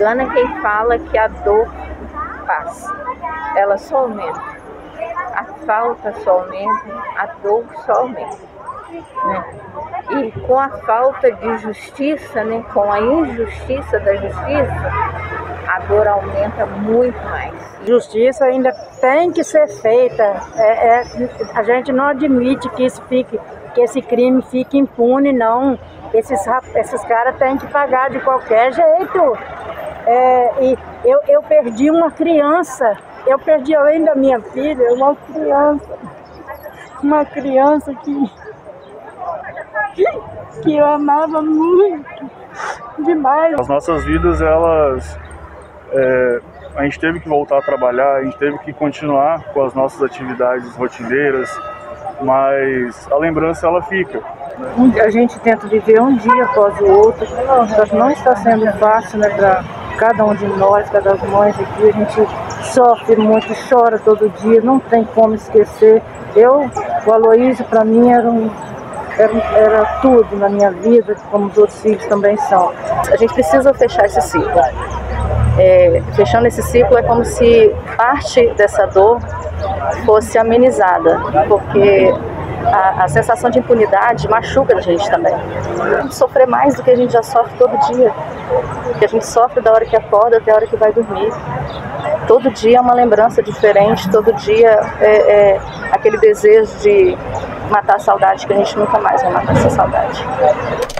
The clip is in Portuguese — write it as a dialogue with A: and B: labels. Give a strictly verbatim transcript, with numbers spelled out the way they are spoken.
A: engana quem fala que a dor passa. Ela só aumenta. A falta só aumenta, a dor só aumenta. Né? E com a falta de justiça, né, com a injustiça da justiça, a dor aumenta muito mais.
B: Justiça ainda tem que ser feita. É, é, a gente não admite que, isso fique, que esse crime fique impune, não. Esses, esses caras têm que pagar de qualquer jeito. É, e eu, eu perdi uma criança, eu perdi além da minha filha, uma criança, uma criança que, que, que eu amava muito, demais.
C: As nossas vidas, elas... É, a gente teve que voltar a trabalhar, a gente teve que continuar com as nossas atividades rotineiras, mas a lembrança ela fica.
B: A gente tenta viver um dia após o outro, mas não está sendo fácil, né, para cada um de nós, cada das mães aqui. A gente sofre muito, chora todo dia, não tem como esquecer. Eu, o Aloysio, para mim, era, um, era, era tudo na minha vida, como os outros filhos também são.
A: A gente precisa fechar esse ciclo. É, fechando esse ciclo é como se parte dessa dor fosse amenizada, porque a, a sensação de impunidade machuca a gente também. Sofrer mais do que a gente já sofre todo dia, que a gente sofre da hora que acorda até a hora que vai dormir. Todo dia é uma lembrança diferente, todo dia é, é aquele desejo de matar a saudade, que a gente nunca mais vai matar essa saudade.